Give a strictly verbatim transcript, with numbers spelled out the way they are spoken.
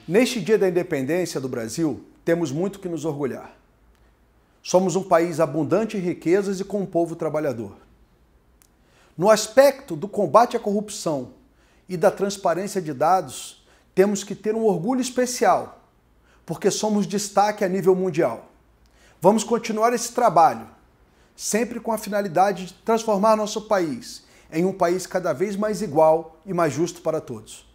Neste dia da independência do Brasil, temos muito que nos orgulhar. Somos um país abundante em riquezas e com um povo trabalhador. No aspecto do combate à corrupção e da transparência de dados, temos que ter um orgulho especial, porque somos destaque a nível mundial. Vamos continuar esse trabalho, sempre com a finalidade de transformar nosso país em um país cada vez mais igual e mais justo para todos.